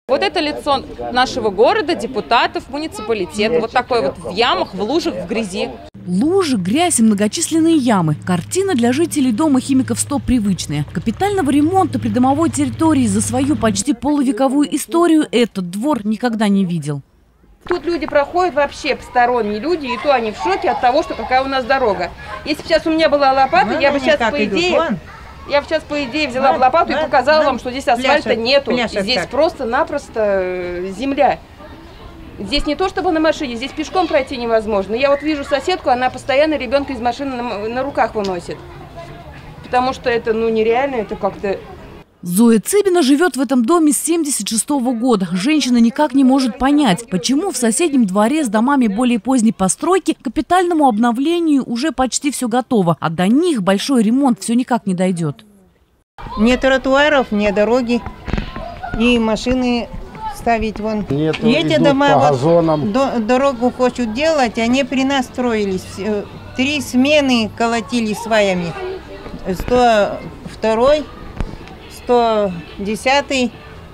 Вот это лицо нашего города, депутатов, муниципалитета. Вот такой вот в ямах, в лужах, в грязи. Лужи, грязь и многочисленные ямы. Картина для жителей дома химиков 100 привычная. Капитального ремонта придомовой территории за свою почти полувековую историю этот двор никогда не видел. Тут люди проходят вообще посторонние люди, и то они в шоке от того, что какая у нас дорога. Если бы сейчас у меня была лопата, я бы сейчас по идее взяла бы лопату и показала вам, что здесь асфальта нету. Здесь просто-напросто земля. Здесь не то чтобы на машине, здесь пешком пройти невозможно. Я вот вижу соседку, она постоянно ребенка из машины на руках выносит. Потому что это нереально, это как-то... Зоя Цыбина живет в этом доме с 1976 года. Женщина никак не может понять, почему в соседнем дворе с домами более поздней постройки к капитальному обновлению уже почти все готово, а до них большой ремонт все никак не дойдет. Нет тротуаров, нет дороги, и машины ставить вон. Нету, эти дома по газонам. Дорогу хочут делать, они при нас строились. 3 смены колотили сваями. 102, 110,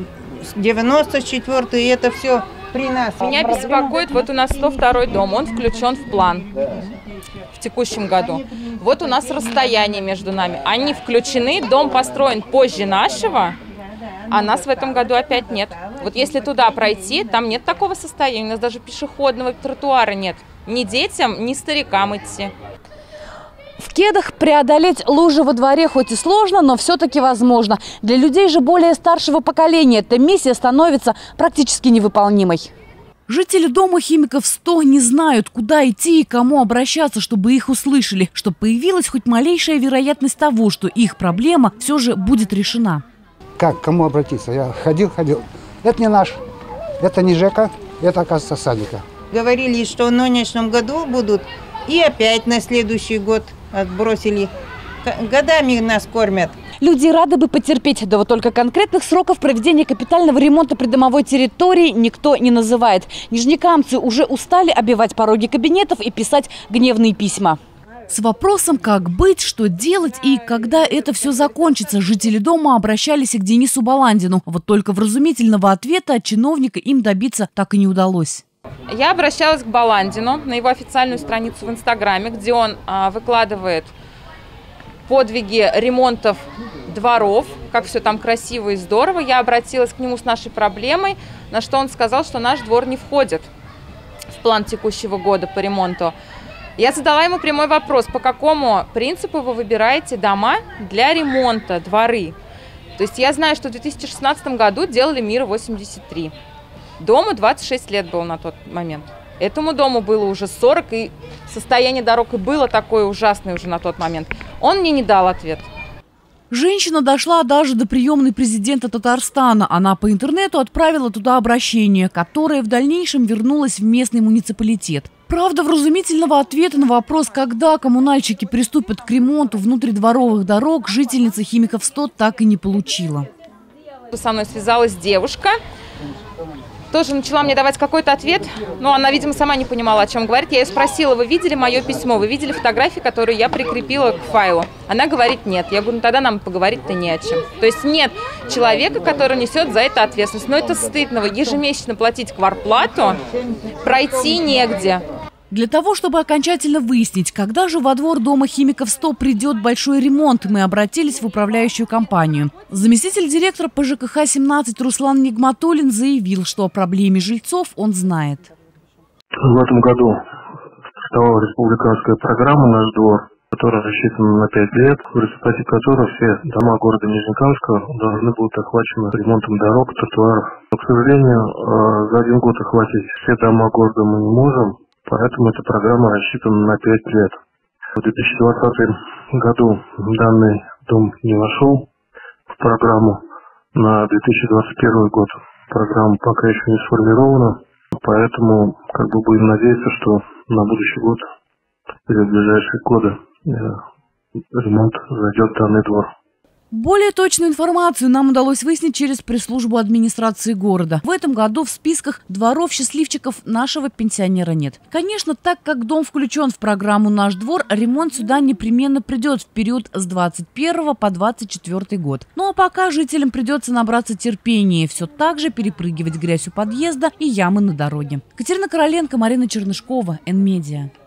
94, это все при нас. Меня беспокоит, вот у нас 102 дом, он включен в план в текущем году. Вот у нас расстояние между нами. Они включены, дом построен позже нашего, а нас в этом году опять нет. Вот если туда пройти, там нет такого состояния, у нас даже пешеходного тротуара нет. Ни детям, ни старикам идти. В Кедах преодолеть лужи во дворе хоть и сложно, но все-таки возможно. Для людей же более старшего поколения эта миссия становится практически невыполнимой. Жители дома химиков 100 не знают, куда идти и кому обращаться, чтобы их услышали, чтобы появилась хоть малейшая вероятность того, что их проблема все же будет решена. Как, к кому обратиться? Я ходил. Это не наш, это не ЖЭКа, это, оказывается, садика. Говорили, что в нынешнем году будут, и опять на следующий год отбросили. Годами нас кормят. Люди рады бы потерпеть, да вот только конкретных сроков проведения капитального ремонта придомовой территории никто не называет. Нижнекамцы уже устали обивать пороги кабинетов и писать гневные письма. С вопросом, как быть, что делать и когда это все закончится, жители дома обращались и к Денису Баландину. Вот только вразумительного ответа от чиновника им добиться так и не удалось. Я обращалась к Баландину на его официальную страницу в Инстаграме, где он выкладывает подвиги ремонтов дворов, как все там красиво и здорово. Я обратилась к нему с нашей проблемой, на что он сказал, что наш двор не входит в план текущего года по ремонту. Я задала ему прямой вопрос, по какому принципу вы выбираете дома для ремонта, дворы. То есть я знаю, что в 2016 году делали Мира-83. Дому 26 лет было на тот момент. Этому дому было уже 40, и состояние дорог и было такое ужасное уже на тот момент. Он мне не дал ответ. Женщина дошла даже до приемной президента Татарстана. Она по интернету отправила туда обращение, которое в дальнейшем вернулось в местный муниципалитет. Правда, вразумительного ответа на вопрос, когда коммунальщики приступят к ремонту внутридворовых дорог, жительница химиков 100 так и не получила. Со мной связалась девушка, тоже начала мне давать какой-то ответ, но она, видимо, сама не понимала, о чем говорит. Я ее спросила: вы видели мое письмо, вы видели фотографии, которые я прикрепила к файлу? Она говорит: нет. Я говорю: ну тогда нам поговорить-то не о чем. То есть нет человека, который несет за это ответственность. Но это стыдно, ежемесячно платить квартплату, пройти негде. Для того, чтобы окончательно выяснить, когда же во двор дома химиков 100 придет большой ремонт, мы обратились в управляющую компанию. Заместитель директора по ЖКХ-17 Руслан Нигматуллин заявил, что о проблеме жильцов он знает. В этом году стартовала республиканская программа «Наш двор», которая рассчитана на 5 лет, в результате которой все дома города Нижнекамска должны будут охвачены ремонтом дорог, тротуаров. Но, к сожалению, за один год охватить все дома города мы не можем. Поэтому эта программа рассчитана на 5 лет. В 2020 году данный дом не вошел в программу. На 2021 год программа пока еще не сформирована. Поэтому будем надеяться, что на будущий год или в ближайшие годы ремонт зайдет в данный двор. Более точную информацию нам удалось выяснить через пресс-службу администрации города. В этом году в списках дворов-счастливчиков нашего пенсионера нет. Конечно, так как дом включен в программу «Наш двор», ремонт сюда непременно придет в период с 21 по 24 год. Ну а пока жителям придется набраться терпения, все так же перепрыгивать грязь у подъезда и ямы на дороге. Катерина Короленко, Марина Чернышкова, Н-Медиа.